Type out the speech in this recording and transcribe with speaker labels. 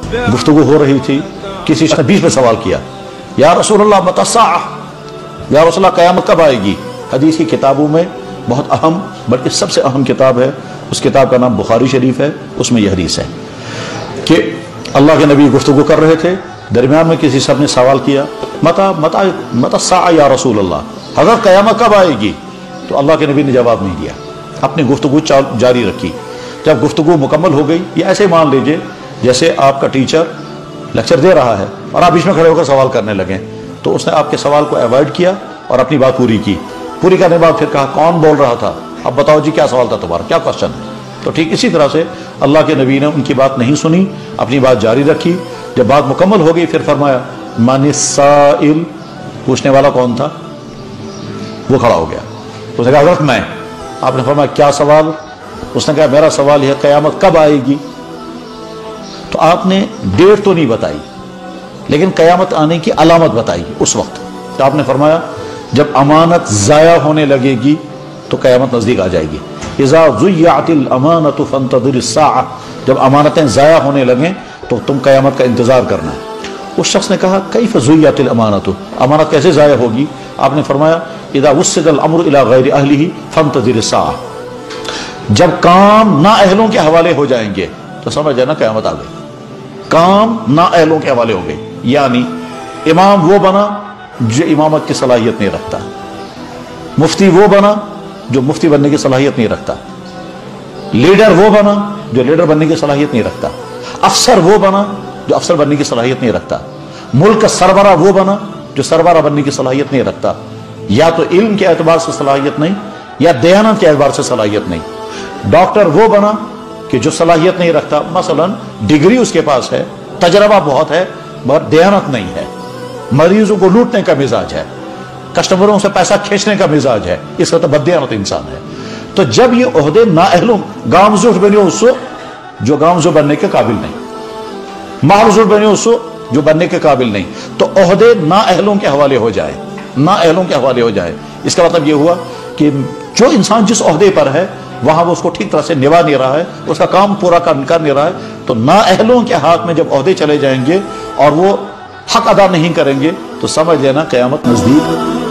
Speaker 1: गुफ्तगू हो रही थी, किसी ने बीच में सवाल किया, या रसूलल्लाह मता साअ, या रसूलल्लाह क़यामत कब आएगी। हदीस की किताबों में बहुत अहम, बल्कि सबसे अहम किताब है, उस किताब का नाम बुखारी शरीफ है। उसमें यह हदीस है कि अल्लाह के नबी गुफ्तगू कर रहे थे, दरमियान में किसी सब ने सवाल किया, मता मता मता साअ या रसूलल्लाह, हज़रत क़यामत कब आएगी। तो अल्लाह के नबी ने जवाब नहीं दिया, अपनी गुफ्तगू जारी रखी। जब गुफ्तगू मुकम्मल हो गई, या ऐसे मान लीजिए जैसे आपका टीचर लेक्चर दे रहा है और आप बीच में खड़े होकर सवाल करने लगे, तो उसने आपके सवाल को अवॉइड किया और अपनी बात पूरी की। पूरी करने के बाद फिर कहा, कौन बोल रहा था, अब बताओ जी क्या सवाल था तुम्हारा, क्या क्वेश्चन है। तो ठीक इसी तरह से अल्लाह के नबी ने उनकी बात नहीं सुनी, अपनी बात जारी रखी। जब बात मुकम्मल हो गई फिर फरमाया, मानिस्साइल, पूछने वाला कौन था। वो खड़ा हो गया, उसने कहा हज़रत मैं। आपने फरमाया क्या सवाल। उसने कहा मेरा सवाल है क़यामत कब आएगी। तो आपने डेट तो नहीं बताई, लेकिन क़यामत आने की अलामत बताई उस वक्त। तो आपने फरमाया जब अमानत ज़ाया होने लगेगी तो क़यामत नज़दीक आ जाएगी। इज़ा ज़ुय्यअतिल अमानतु फंतज़िरिस साअ, जब अमानतें ज़ाया होने लगें तो तुम क़यामत का इंतज़ार करना। उस शख्स ने कहा कैफ़ ज़ुय्यअतिल अमानतु, अमानत कैसे ज़ाया होगी। आपने फरमाया इज़ा वुस्सिदल अम्रु इला गैरि अहलिही फंतज़िरिस साअ, जब काम ना अहलों के हवाले हो जाएंगे तो समझ जाना क़यामत आ गई। काम ना अहलों के हवाले हो गए, यानी इमाम वो बना जो इमामत की सलाहियत नहीं रखता, मुफ्ती वो बना जो मुफ्ती बनने की सलाहियत नहीं रखता, लीडर वो बना जो लीडर बनने की सलाहियत नहीं रखता, अफसर वो बना जो अफसर बनने की सलाहियत नहीं रखता, मुल्क का सरबरा वो बना जो सरबरा बनने की सलाहियत नहीं रखता। या तो इल्म के एतबार से सलाहियत नहीं, या दयानत के एतबार से सलाहियत नहीं। डॉक्टर वो बना कि जो सलाहियत नहीं रखता, मसलन डिग्री उसके पास है, तजर्बा बहुत है, मगर दयानत नहीं है, मरीजों को लूटने का मिजाज है, कस्टमरों से पैसा खींचने का मिजाज है, इसका तो बददयानत इंसान है। तो जब ये ओहदे नाअहलों, गामजोर बने उसो जो गामजोर बनने के काबिल नहीं, मालजोर बने उसो जो बनने के काबिल नहीं, तो ओहदे नाअहलों के हवाले हो जाए, नाअहलों के हवाले हो जाए। इसका मतलब ये हुआ कि जो इंसान जिस ओहदे पर है वहां वो उसको ठीक तरह से निभा नहीं रहा है, उसका काम पूरा कर नहीं रहा है, तो नाअहलों के हाथ में जब ओहदे चले जाएंगे और वो हक अदा नहीं करेंगे तो समझ लेना क़यामत नजदीक